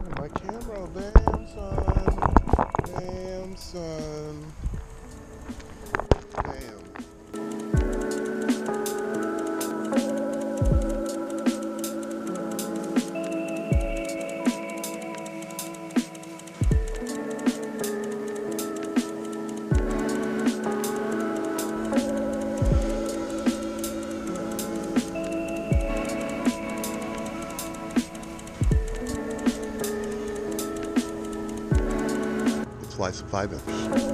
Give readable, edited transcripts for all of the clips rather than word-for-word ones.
My camera, damn son. Damn son. Damn. Slice of 5-inch.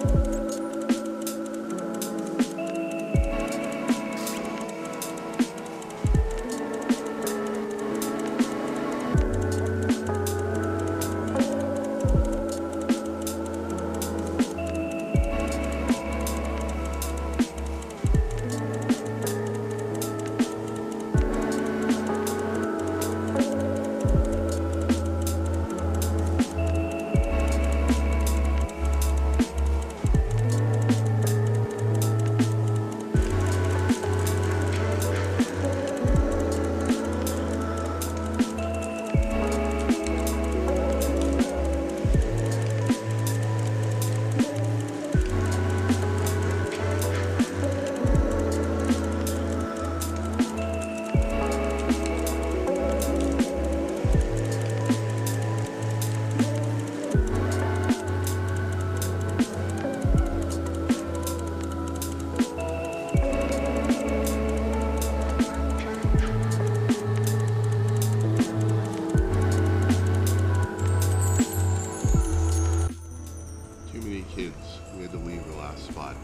Kids, we had to leave the last spot.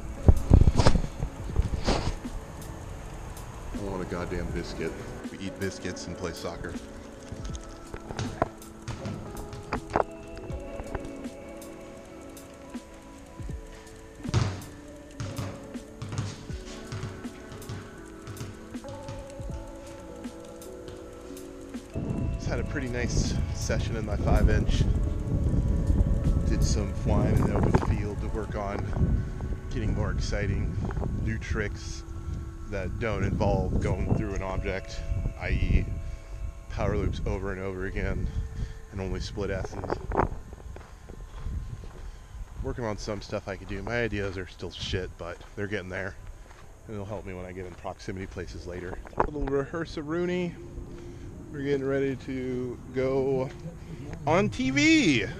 I want a goddamn biscuit. We eat biscuits and play soccer. Just had a pretty nice session in my 5-inch. Did some flying in the open field to work on getting more exciting new tricks that don't involve going through an object, i.e. power loops over and over again and only split S's. Working on some stuff I could do. My ideas are still shit, but they're getting there, and it'll help me when I get in proximity places later. A little rehearse-a-rooney. We're getting ready to go on TV.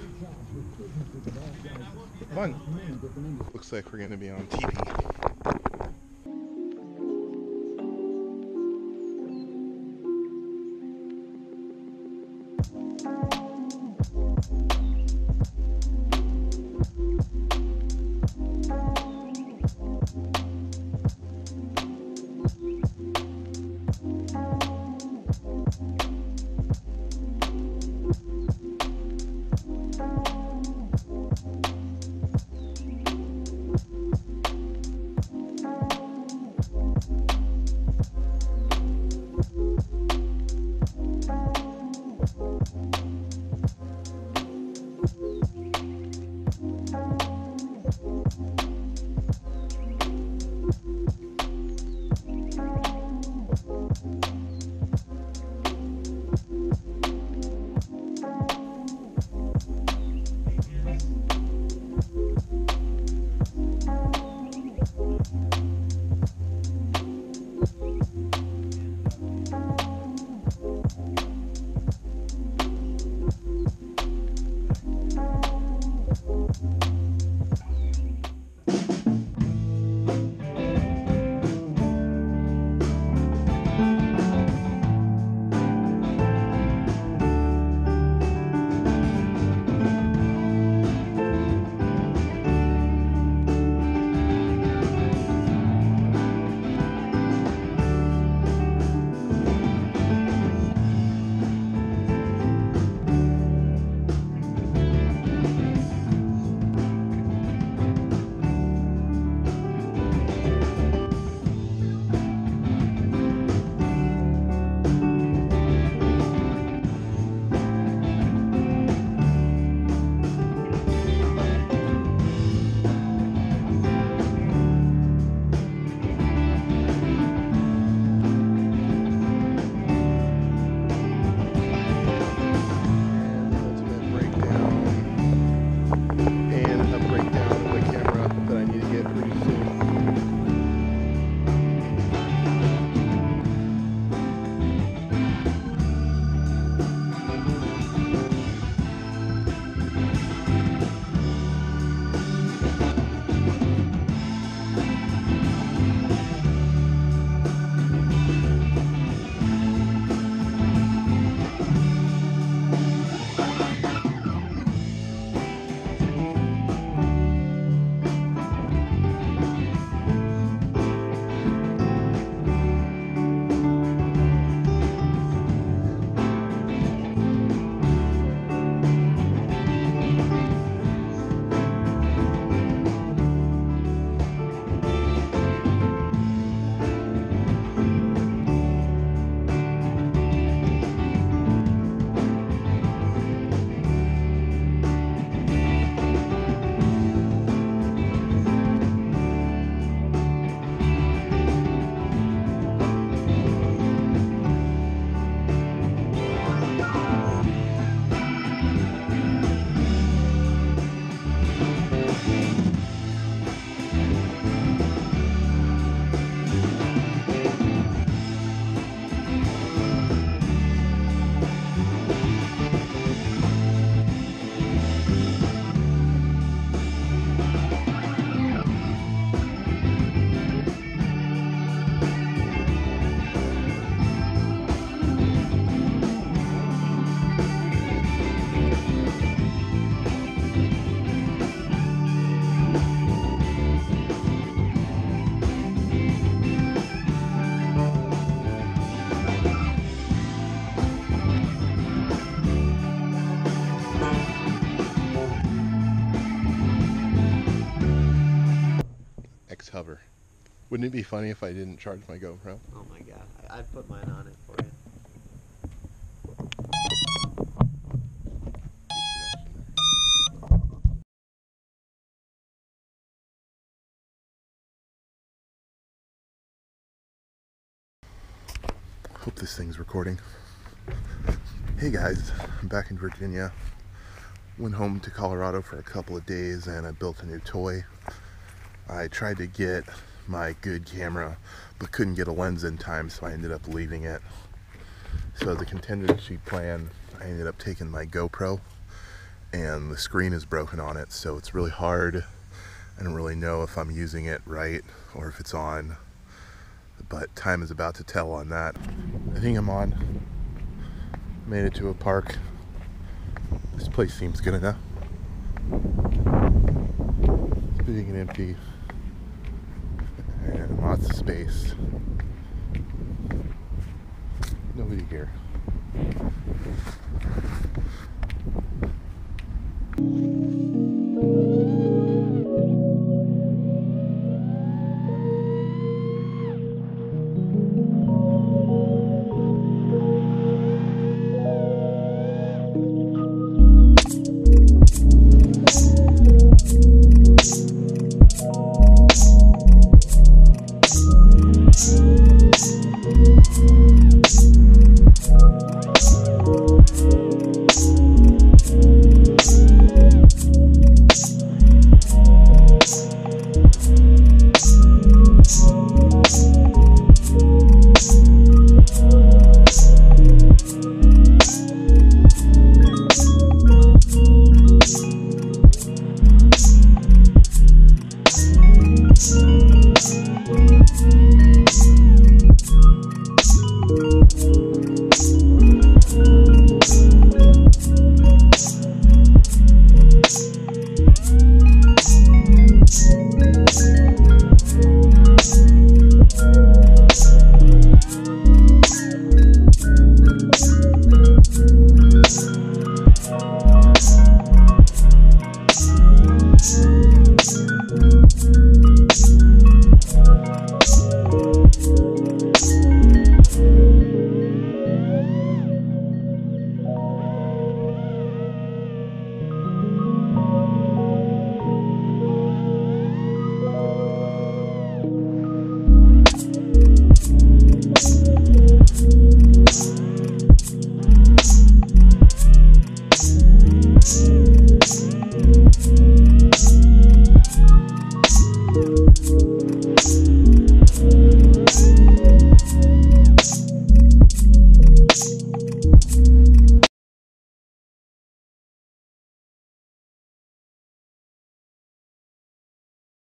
Fun. Looks like we're going to be on TV. nice hover. Wouldn't it be funny if I didn't charge my GoPro? Oh my god, I'd put mine on it for you. Hope this thing's recording. Hey guys, I'm back in Virginia. Went home to Colorado for a couple of days and I built a new toy. I tried to get my good camera but couldn't get a lens in time, so I ended up leaving it. So as a contingency plan, I ended up taking my GoPro, and the screen is broken on it, so it's really hard. I don't really know if I'm using it right or if it's on, but time is about to tell on that. I think I'm on. Made it to a park. This place seems good enough. It's big and empty and lots of space. Nobody here.